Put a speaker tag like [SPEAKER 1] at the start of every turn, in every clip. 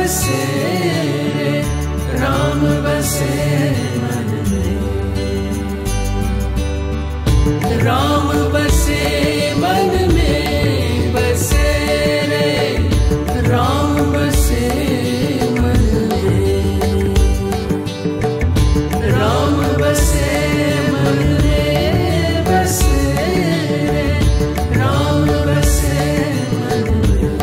[SPEAKER 1] बसे, राम बसे मन में, राम बसे मन में बसे रे, राम बसे मन में, राम बसे मन में बसे रे, राम बसे मन में।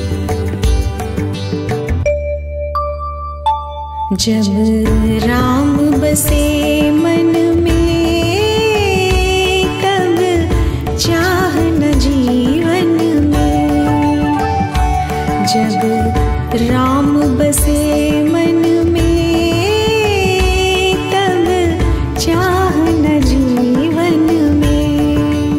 [SPEAKER 2] जब राम बसे मन में तब चाह न जीवन में, जब राम बसे मन में तब चाह न जीवन में।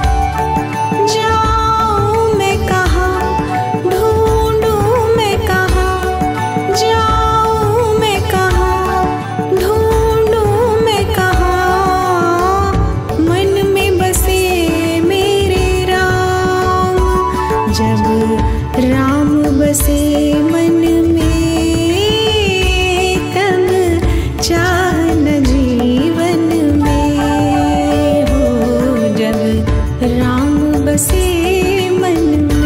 [SPEAKER 2] जाऊं मैं कहाँ, ढूंढूं मैं कहाँ, जाऊं मैं कहाँ, ढूंढूं मैं कहाँ, मन में बसे मेरे राम। जब राम बसे मन में तब चाह न जीवन में, हो जब राम बसे मन में।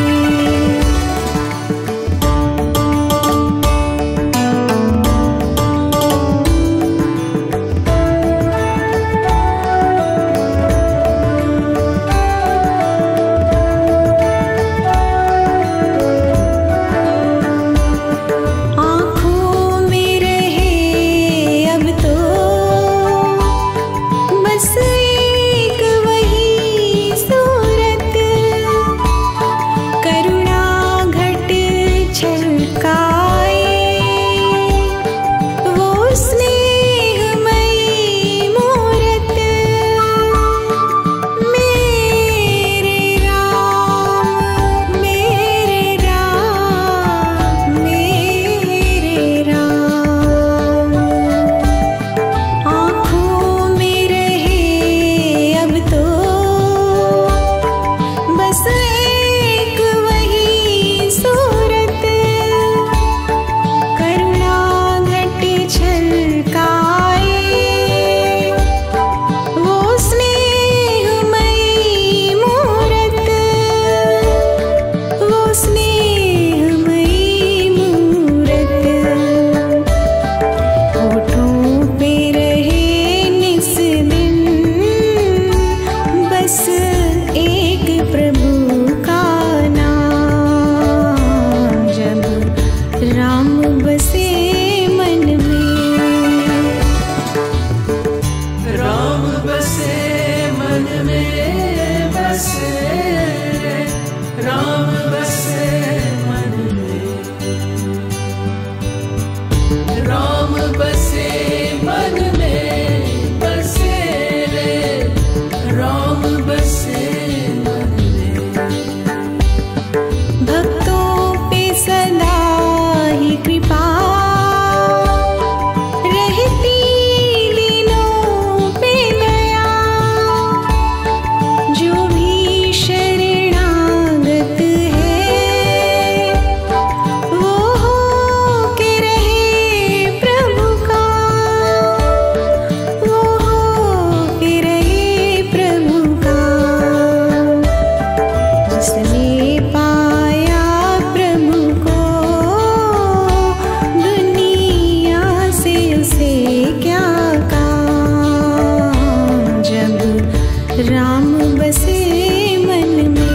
[SPEAKER 2] आँखों में रहे अब तो बस एक वही सूरत, करुणा घट छलकाए वो स्नेहमयी मूरत। मेरे राम, मेरे राम, मेरे राम। आँखों में रहे अब तो बस एक वही सूरत, करुणा घट छलकाए वो स्नेहमयी मूरत, वो स्नेहमयी मूरत। होठों पे रहे निस दिन बस एक प्रभु का नाम। जब राम बसे मन में,
[SPEAKER 1] राम बसे मन में बसे रे, राम बसे मन में, राम बसे मन में बसे रे, राम बसे मन में।
[SPEAKER 2] भक्तों पे सदा ही कृपा रहती, दीनों पे दया, जो भी शरणागत है वो हो के रहे प्रभु का, वो हो के रहे प्रभु का। जिसने पाया प्रभु को दुनिया से उसे क्या काम। जब राम बसे मन में,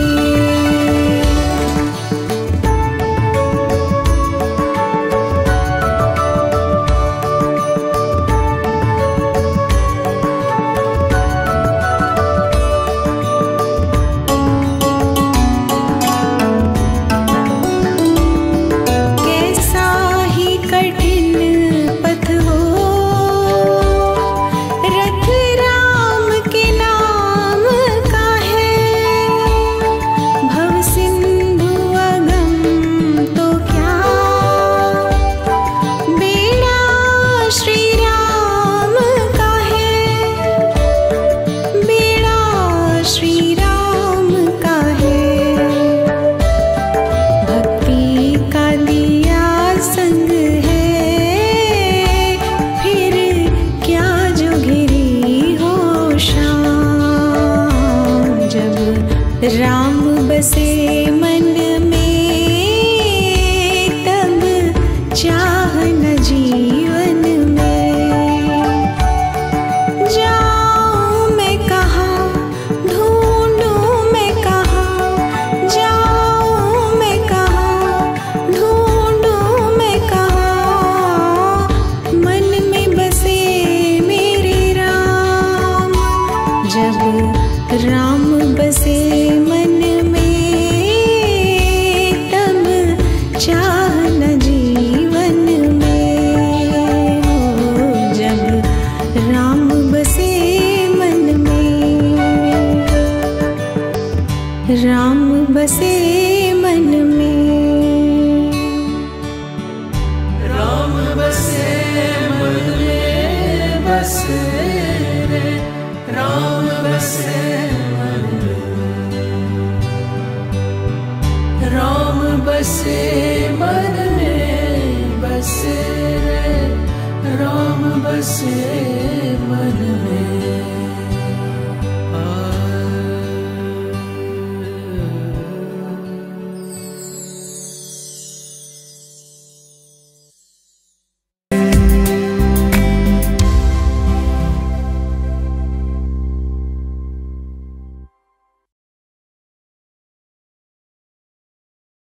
[SPEAKER 2] कैसा ही कठिन पथ हो, रथ राम के नाम का है। राम बसे मन में तब चाह न जीवन में। जाऊं मैं कहाँ ढूंढूं मैं कहाँ, जाऊं मैं कहाँ ढूंढूं मैं कहाँ, मन में बसे मेरे राम। जब राम बसे मन में तब चाह न जीवन में। हो जब राम बसे मन में, राम बसे मन में।
[SPEAKER 1] राम बसे मन में बसे रे, राम बसे मन में। राम बसे मन में बसे रे, राम बसे मन में।